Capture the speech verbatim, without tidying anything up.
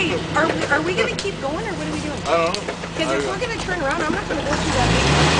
Okay, are we, are we gonna keep going or what are we doing? I don't know. Because if we're gonna turn around, I'm not gonna go through that.